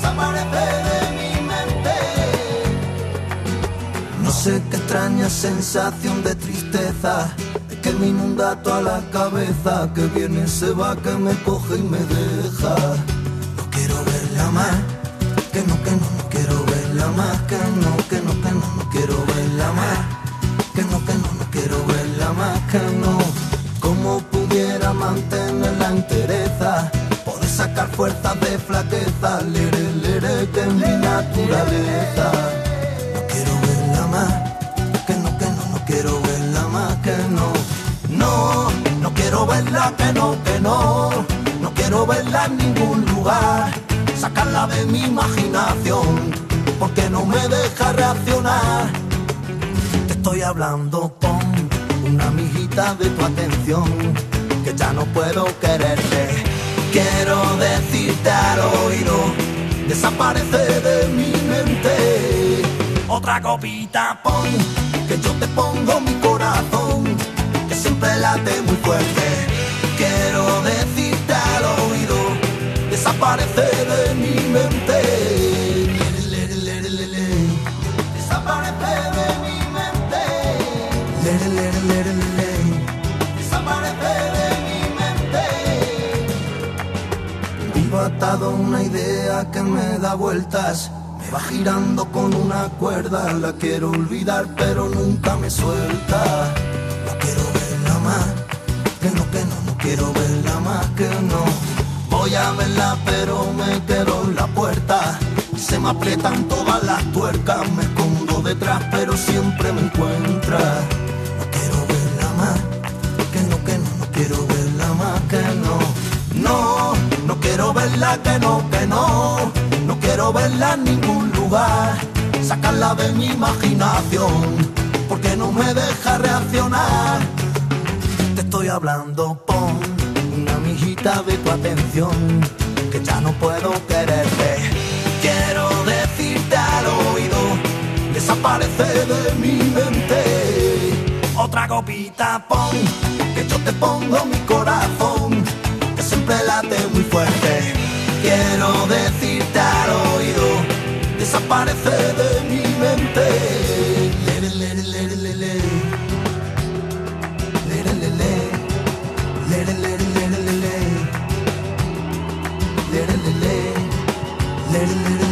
desaparece de mi mente. No sé qué extraña sensación de tristeza es que me inunda toda la cabeza, que viene, se va, que me coge y me deja. No quiero verla más, que no, no quiero verla más, que no, no quiero verla más, que no, no quiero verla más, que no. Como pudiera mantener la entereza, poder sacar fuerzas de flaqueza, lere, que es mi naturaleza. No quiero verla más, que no, no quiero verla más, que no. No quiero verla, que no, no quiero verla en ningún lugar, sacarla de mi imaginación, porque no me deja reaccionar. Te estoy hablando con una amiguita de tu atención, que ya no puedo quererte. Quiero decirte al oído, desaparece de mi mente. Otra copita pon, que yo te pongo mi corazón, que siempre late muy fuerte. Quiero decirte al oído, desaparece de mi mente. Desaparece de mi mente. Desaparece de mi mente. Vivo atado a una idea que me da vueltas, me va girando con una cuerda. La quiero olvidar pero nunca me suelta. No quiero verla más, que no, no quiero verla más, que no. Voy a verla pero me quedo en la puerta, se me aprietan todas las tuercas, me escondo detrás pero siempre me encuentra. No quiero verla más, que no, no quiero verla más, que no. No quiero verla, que no, no quiero verla en ningún lugar, sacarla de mi imaginación, porque no me deja reaccionar. Te estoy hablando, pon una amiguita de tu atención, que ya no puedo quererte. Quiero decirte al oído, desaparece de mi mente. Otra copita pon, que yo te pongo mi corazón, que siempre late muy fuerte. Quiero decirte al oído, desaparece de mi mente. Let it